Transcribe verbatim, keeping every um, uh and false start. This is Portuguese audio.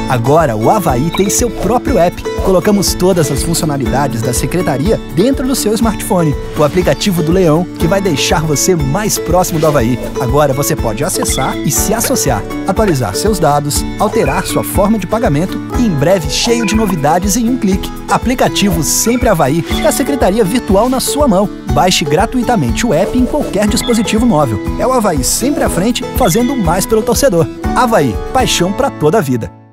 Agora o Avaí tem seu próprio app. Colocamos todas as funcionalidades da secretaria dentro do seu smartphone. O aplicativo do Leão, que vai deixar você mais próximo do Avaí. Agora você pode acessar e se associar, atualizar seus dados, alterar sua forma de pagamento e em breve cheio de novidades em um clique. Aplicativo Sempre Avaí, a secretaria virtual na sua mão. Baixe gratuitamente o app em qualquer dispositivo móvel. É o Avaí sempre à frente, fazendo mais pelo torcedor. Avaí, paixão para toda a vida.